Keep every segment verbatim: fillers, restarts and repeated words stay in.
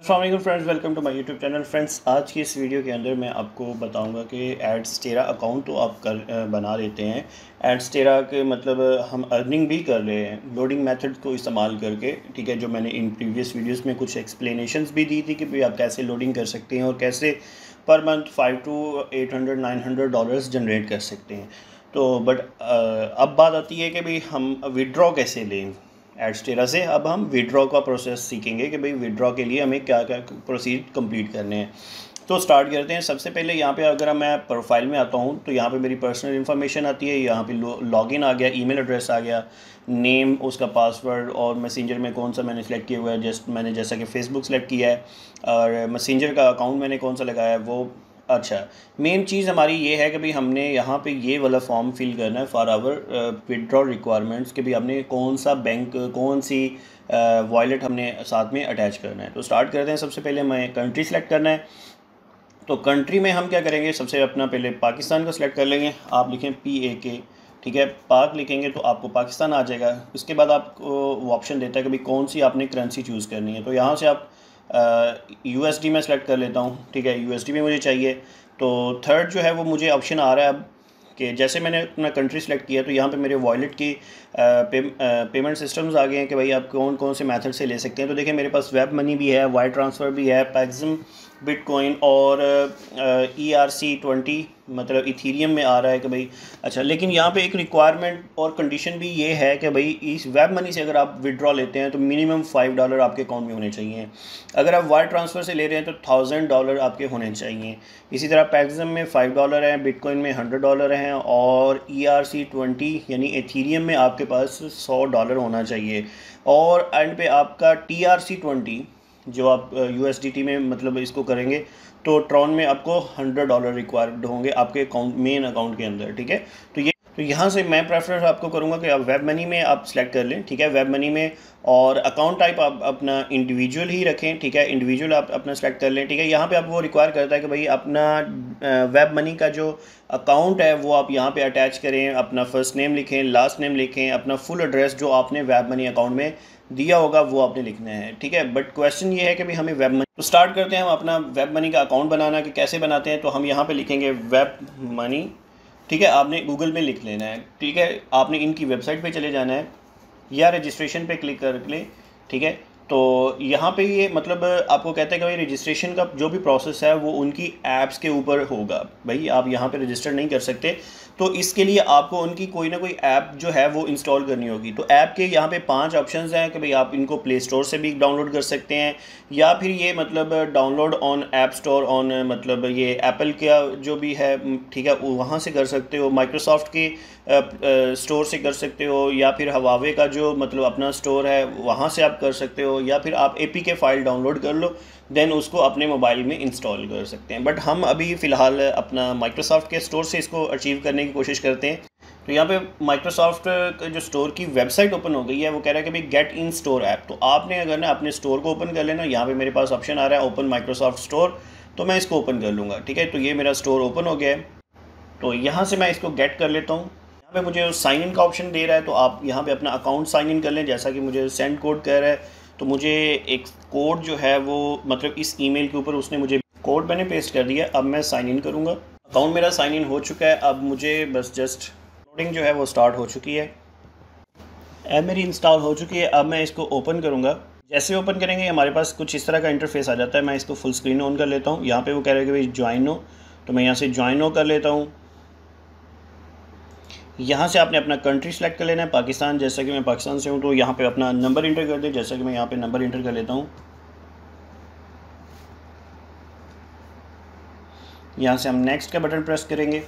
अस्सलाम friends, welcome to my YouTube channel. Friends, आज की इस वीडियो के अंदर मैं आपको बताऊंगा कि एडस्टेरा अकाउंट तो आप कर बना लेते हैं। एडस्टेरा के मतलब हम अर्निंग भी कर रहे हैं लोडिंग मेथड को इस्तेमाल करके, ठीक है। जो मैंने इन प्रीवियस वीडियोस में कुछ एक्सप्लेनेशंस भी दी थी कि भाई आप कैसे लोडिंग कर सकते हैं और कैसे पर month five to eight hundred nine hundred dollars generate कर सकते हैं। तो बट अब बात आती है कि भाई हम विड्रॉ कैसे लें एडस्टेरा से। अब हम विड्रॉ का प्रोसेस सीखेंगे कि भाई विड्रॉ के लिए हमें क्या क्या प्रोसीड कंप्लीट करने हैं। तो स्टार्ट करते हैं। सबसे पहले यहाँ पे अगर मैं प्रोफाइल में आता हूँ तो यहाँ पे मेरी पर्सनल इन्फॉर्मेशन आती है। यहाँ पे लॉगिन आ गया, ईमेल एड्रेस आ गया, नेम, उसका पासवर्ड और मैसेंजर में कौन सा मैंने सेलेक्ट किया हुआ है। जस्ट मैंने जैसा कि फ़ेसबुक सेलेक्ट किया है और मैसेंजर का अकाउंट मैंने कौन सा लगाया है वो। अच्छा, मेन चीज़ हमारी ये है कि भाई हमने यहाँ पे ये वाला फॉर्म फिल करना है फॉर आवर विड्रॉ रिक्वायरमेंट्स कि भाई हमने कौन सा बैंक, कौन सी वॉलेट हमने साथ में अटैच करना है। तो स्टार्ट करते हैं। सबसे पहले हमें कंट्री सेलेक्ट करना है। तो कंट्री में हम क्या करेंगे, सबसे अपना पहले पाकिस्तान का सिलेक्ट कर लेंगे। आप लिखें पी ए के, ठीक है, पाक लिखेंगे तो आपको पाकिस्तान आ जाएगा। उसके बाद आपको वो ऑप्शन देता है कि भाई कौन सी आपने करेंसी चूज़ करनी है। तो यहाँ से आप यू एस डी में सेलेक्ट कर लेता हूँ, ठीक है, यू एस डी में मुझे चाहिए। तो थर्ड जो है वो मुझे ऑप्शन आ रहा है अब कि जैसे मैंने अपना कंट्री सेलेक्ट किया तो यहाँ पे मेरे वॉलेट की पे, पेमेंट सिस्टम्स आ गए हैं कि भाई आप कौन कौन से मेथड से ले सकते हैं। तो देखिए मेरे पास वेब मनी भी है, वायर ट्रांसफ़र भी है, पैक्सम, बिटकॉइन और ई आर सी ट्वेंटी मतलब इथीरियम में आ रहा है कि भाई। अच्छा, लेकिन यहाँ पे एक रिक्वायरमेंट और कंडीशन भी ये है कि भाई इस वेब मनी से अगर आप विड्रॉ लेते हैं तो मिनिमम फाइव डॉलर आपके अकाउंट में होने चाहिए। अगर आप वायर ट्रांसफ़र से ले रहे हैं तो थाउजेंड डॉलर आपके होने चाहिए। इसी तरह पैक्सम में फाइव डॉलर हैं, बिटकॉइन में हंड्रेड डॉलर हैं और ई आर सी ट्वेंटी यानी इथीरियम में आपके पास सौ डॉलर होना चाहिए। और एंड पे आपका टी आर सी ट्वेंटी जो आप यू एस डी टी में मतलब इसको करेंगे तो ट्रॉन में आपको हंड्रेड डॉलर रिक्वायर्ड होंगे आपके अकाउंट, मेन अकाउंट के अंदर, ठीक है। तो ये तो यहाँ से मैं प्रेफरेंस आपको करूँगा कि आप वेब मनी में आप सेलेक्ट कर लें, ठीक है, वेब मनी में। और अकाउंट टाइप आप अपना इंडिविजुअल ही रखें, ठीक है, इंडिविजुअल आप अपना सेलेक्ट कर लें, ठीक है। यहाँ पे आप वो रिक्वायर करता है कि भाई अपना वेब मनी का जो अकाउंट है वो आप यहाँ पे अटैच करें, अपना फर्स्ट नेम लिखें, लास्ट नेम लिखें, अपना फुल एड्रेस जो आपने वेब मनी अकाउंट में दिया होगा वो आपने लिखना है, ठीक है। बट क्वेश्चन ये है कि भाई हमें वेब मनी, तो स्टार्ट करते हैं हम अपना वेब मनी का अकाउंट बनाना कि कैसे बनाते हैं। तो हम यहाँ पे लिखेंगे वेब मनी, ठीक है। आपने गूगल में लिख लेना है, ठीक है। आपने इनकी वेबसाइट पे चले जाना है या रजिस्ट्रेशन पे क्लिक कर ले, ठीक है। तो यहाँ पे ये मतलब आपको कहता है कि भाई रजिस्ट्रेशन का जो भी प्रोसेस है वो उनकी ऐप्स के ऊपर होगा। भाई आप यहाँ पे रजिस्टर नहीं कर सकते, तो इसके लिए आपको उनकी कोई ना कोई ऐप जो है वो इंस्टॉल करनी होगी। तो ऐप के यहाँ पे पांच ऑप्शंस हैं कि भाई आप इनको प्ले स्टोर से भी डाउनलोड कर सकते हैं या फिर ये मतलब download on app store on मतलब ये एप्पल का जो भी है, ठीक है, वहाँ से कर सकते हो, माइक्रोसॉफ्ट के स्टोर से कर सकते हो या फिर हवावे का जो मतलब अपना स्टोर है वहाँ से आप कर सकते हो या फिर आप A P K file download कर लो, देन उसको अपने मोबाइल में इंस्टॉल कर सकते हैं। बट हम अभी फ़िलहाल अपना माइक्रोसॉफ्ट के स्टोर से इसको अचीव करने की कोशिश करते हैं। तो यहाँ पे माइक्रोसॉफ्ट का जो स्टोर की वेबसाइट ओपन हो गई है, वो कह रहा है कि भाई गेट इन स्टोर ऐप। तो आपने अगर ना अपने स्टोर को ओपन कर लेना, यहाँ पे मेरे पास ऑप्शन आ रहा है ओपन माइक्रोसॉफ्ट स्टोर, तो मैं इसको ओपन कर लूँगा, ठीक है। तो ये मेरा स्टोर ओपन हो गया है। तो यहाँ से मैं इसको गेट कर लेता हूँ। यहाँ पे मुझे साइन इन का ऑप्शन दे रहा है, तो आप यहाँ पे अपना अकाउंट साइन इन कर लें। जैसा कि मुझे सेंड कोड कह रहा है तो मुझे एक कोड जो है वो मतलब इस ईमेल के ऊपर उसने मुझे कोड मैंने पेस्ट कर दिया। अब मैं साइन इन करूँगा। अकाउंट मेरा साइन इन हो चुका है। अब मुझे बस जस्ट लोडिंग जो है वो स्टार्ट हो चुकी है, ऐप मेरी इंस्टॉल हो चुकी है। अब मैं इसको ओपन करूँगा। जैसे ओपन करेंगे हमारे पास कुछ इस तरह का इंटरफेस आ जाता है। मैं इसको फुल स्क्रीन ऑन कर लेता हूँ। यहाँ पे वो कह रहा है कि भाई ज्वाइन हो, तो मैं यहाँ से ज्वाइन हो कर लेता हूँ। यहाँ से आपने अपना कंट्री सेलेक्ट कर लेना है, पाकिस्तान, जैसा कि मैं पाकिस्तान से हूँ। तो यहाँ पे अपना नंबर इंटर कर दें, जैसा कि मैं यहाँ पे नंबर इंटर कर लेता हूँ। यहाँ से हम नेक्स्ट का बटन प्रेस करेंगे।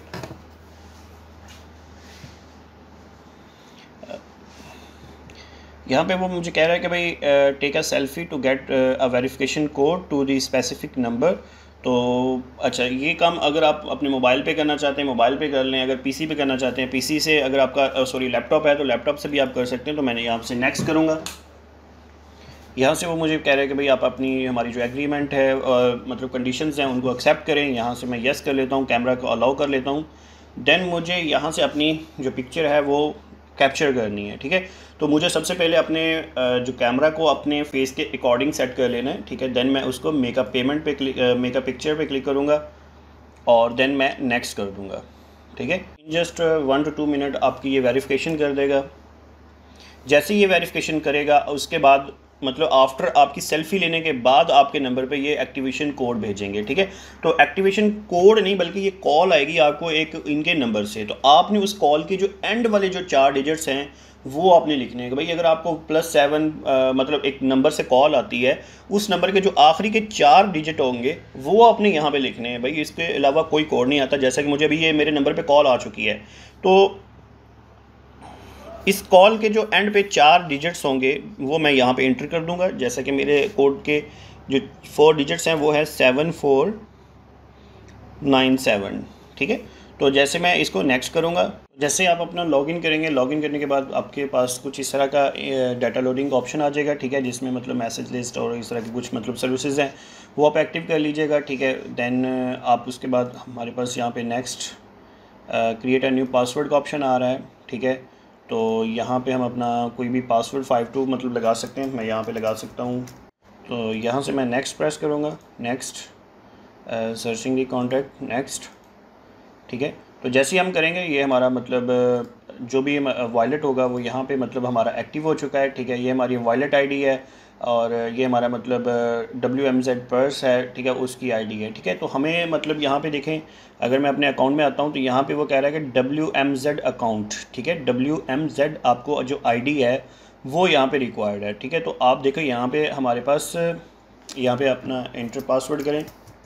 यहाँ पे वो मुझे कह रहा है कि भाई take a selfie to get a verification code to the specific number. तो अच्छा, ये काम अगर आप अपने मोबाइल पे करना चाहते हैं मोबाइल पे कर लें, अगर पीसी पे करना चाहते हैं पीसी से, अगर आपका सॉरी लैपटॉप है तो लैपटॉप से भी आप कर सकते हैं। तो मैंने यहाँ से नेक्स्ट करूँगा। यहाँ से वो मुझे कह रहे हैं कि भाई आप अपनी हमारी जो एग्रीमेंट है और मतलब कंडीशंस हैं उनको एक्सेप्ट करें। यहाँ से मैं येस कर लेता हूँ, कैमरा को अलाउ कर लेता हूँ। देन मुझे यहाँ से अपनी जो पिक्चर है वो कैप्चर करनी है, ठीक है। तो मुझे सबसे पहले अपने जो कैमरा को अपने फेस के अकॉर्डिंग सेट कर लेना है, ठीक है। देन मैं उसको मेकअप पेमेंट पे क्लिक मेकअप पिक्चर पे क्लिक करूँगा और देन मैं नेक्स्ट कर दूँगा, ठीक है। Just one two two minute आपकी ये वेरिफिकेशन कर देगा। जैसे ये वेरिफिकेशन करेगा उसके बाद मतलब आफ्टर आपकी सेल्फ़ी लेने के बाद आपके नंबर पे ये एक्टिवेशन कोड भेजेंगे, ठीक है। तो एक्टिवेशन कोड नहीं बल्कि ये कॉल आएगी आपको एक इनके नंबर से। तो आपने उस कॉल के जो एंड वाले जो चार डिजिट्स हैं वो आपने लिखने हैं। भाई अगर आपको प्लस सेवन मतलब एक नंबर से कॉल आती है, उस नंबर के जो आखिरी के चार डिजिट होंगे वो आपने यहाँ पे लिखने हैं। भाई इसके अलावा कोई कोड नहीं आता। जैसा कि मुझे अभी ये मेरे नंबर पे कॉल आ चुकी है, तो इस कॉल के जो एंड पे चार डिजिट्स होंगे वो मैं यहाँ पे एंटर कर दूंगा। जैसा कि मेरे कोड के जो फोर डिजिट्स हैं वो है सेवन फोर नाइन सेवन, ठीक है। तो जैसे मैं इसको नेक्स्ट करूँगा, जैसे आप अपना लॉगिन करेंगे, लॉगिन करने के बाद आपके पास कुछ इस तरह का डाटा लोडिंग का ऑप्शन आ जाएगा, ठीक है, जिसमें मतलब मैसेज लिस्ट और इस तरह की कुछ मतलब सर्विसेज हैं वो आप एक्टिव कर लीजिएगा, ठीक है। देन आप उसके बाद हमारे पास यहाँ पे next create a new password का ऑप्शन आ रहा है, ठीक है। तो यहाँ पे हम अपना कोई भी पासवर्ड फाइव टू मतलब लगा सकते हैं, मैं यहाँ पे लगा सकता हूँ। तो यहाँ से मैं नेक्स्ट प्रेस करूँगा, next searching the contact, next, ठीक है। तो जैसे ही हम करेंगे ये हमारा मतलब जो भी वॉलेट होगा वो यहाँ पे मतलब हमारा एक्टिव हो चुका है, ठीक है। ये हमारी वॉलेट आईडी है और ये हमारा मतलब डब्ल्यू एम जेड पर्स है, ठीक है, उसकी आईडी है, ठीक है। तो हमें मतलब यहाँ पे देखें, अगर मैं अपने अकाउंट में आता हूँ तो यहाँ पे वो कह रहा है कि डब्ल्यू एम जेड अकाउंट, ठीक है। डब्ल्यू एम जेड आपको जो आईडी है वो यहाँ पे रिक्वायर्ड है, ठीक है। तो आप देखो यहाँ पे हमारे पास यहाँ पे अपना एंटर पासवर्ड करें,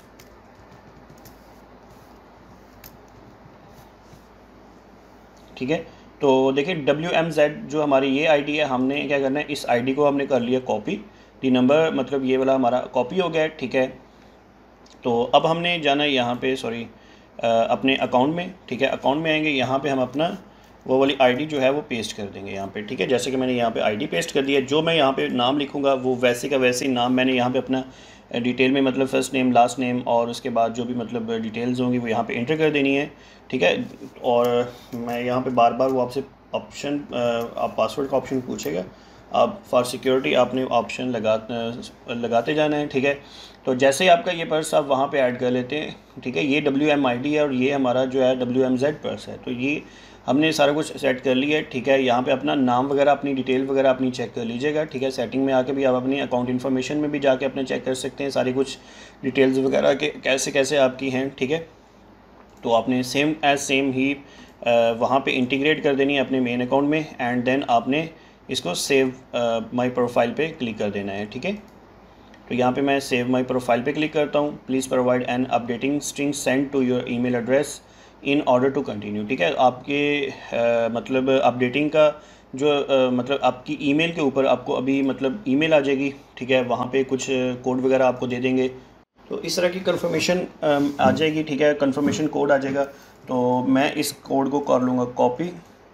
ठीक है। तो देखिए डब्ल्यू एम जेड जो हमारी ये आईडी है, हमने क्या करना है, इस आईडी को हमने कर लिया कॉपी, दी नंबर मतलब ये वाला हमारा कॉपी हो गया है, ठीक है। तो अब हमने जाना है यहाँ पे सॉरी अपने अकाउंट में, ठीक है। अकाउंट में आएंगे, यहाँ पे हम अपना वो वाली आईडी जो है वो पेस्ट कर देंगे यहाँ पे, ठीक है। जैसे कि मैंने यहाँ पे आईडी पेस्ट कर दिया, जो मैं यहाँ पे नाम लिखूँगा वो वैसे का वैसे ही नाम मैंने यहाँ पे अपना डिटेल में मतलब फर्स्ट नेम लास्ट नेम और उसके बाद जो भी मतलब डिटेल्स होंगी वो यहाँ पे एंटर कर देनी है, ठीक है। और मैं यहाँ पे बार बार वो आपसे ऑप्शन आप पासवर्ड का ऑप्शन पूछेगा, आप फॉर सिक्योरिटी आपने ऑप्शन लगा लगाते जाना है, ठीक है। तो जैसे ही आपका ये पर्स आप वहाँ पे ऐड कर लेते हैं, ठीक है। ये डब्ल्यू एम आई डी है और ये हमारा जो है डब्ल्यू एम जेड पर्स है। तो ये हमने सारा कुछ सेट कर लिया है, ठीक है। यहाँ पे अपना नाम वगैरह अपनी डिटेल वगैरह अपनी चेक कर लीजिएगा, ठीक है। सेटिंग में आके भी आप अपनी अकाउंट इन्फॉर्मेशन में भी जाके अपने चेक कर सकते हैं सारी कुछ डिटेल्स वगैरह के कैसे कैसे आपकी हैं, ठीक है। तो आपने सेम एज सेम ही वहाँ पे इंटीग्रेट कर देनी है अपने मेन अकाउंट में एंड देन आपने इसको सेव माय प्रोफाइल पे क्लिक कर देना है, ठीक है। तो यहाँ पे मैं सेव माय प्रोफाइल पे क्लिक करता हूँ। Please provide an updating string send to your email address in order to continue, ठीक है। आपके आ, मतलब अपडेटिंग का जो आ, मतलब आपकी ईमेल के ऊपर आपको अभी मतलब ईमेल आ जाएगी, ठीक है। वहाँ पे कुछ कोड वगैरह आपको दे देंगे, तो इस तरह की कंफर्मेशन आ जाएगी, ठीक है। कंफर्मेशन कोड आ जाएगा, तो मैं इस कोड को कर लूँगा कॉपी,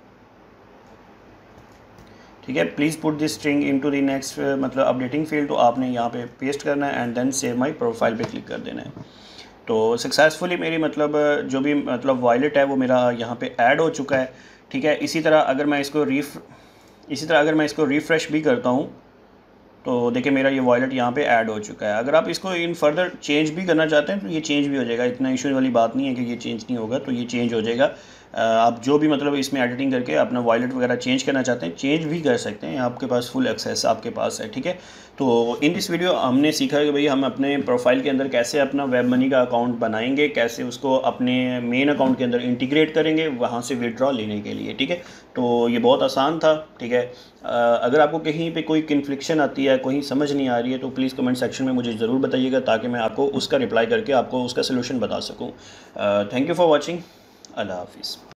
ठीक है। Please put this string into the next मतलब अपडेटिंग फील्ड, तो आपने यहाँ पे पेस्ट करना है and then save my profile पे क्लिक कर देना है। तो सक्सेसफुली मेरी मतलब जो भी मतलब वॉलेट है वो मेरा यहाँ पे ऐड हो चुका है, ठीक है। इसी तरह अगर मैं इसको रिफ इसी तरह अगर मैं इसको रिफ़्रेश भी करता हूँ तो देखिए मेरा ये वॉलेट यहाँ पे ऐड हो चुका है। अगर आप इसको इन फर्दर चेंज भी करना चाहते हैं तो ये चेंज भी हो जाएगा, इतना इशू वाली बात नहीं है कि ये चेंज नहीं होगा, तो ये चेंज हो जाएगा। आप जो भी मतलब इसमें एडिटिंग करके अपना वॉलेट वगैरह चेंज करना चाहते हैं चेंज भी कर सकते हैं, आपके पास फुल एक्सेस आपके पास है, ठीक है। तो इन दिस वीडियो हमने सीखा कि भाई हम अपने प्रोफाइल के अंदर कैसे अपना वेब मनी का अकाउंट बनाएंगे, कैसे उसको अपने मेन अकाउंट के अंदर इंटीग्रेट करेंगे वहाँ से विड्रॉ लेने के लिए, ठीक है। तो ये बहुत आसान था, ठीक है। अगर आपको कहीं पे कोई कन्फ्लिक्शन आती है, कोई समझ नहीं आ रही है, तो प्लीज़ कमेंट सेक्शन में मुझे ज़रूर बताइएगा ताकि मैं आपको उसका रिप्लाई करके आपको उसका सलूशन बता सकूँ। Thank you for watching. अल्लाह हाफिज़।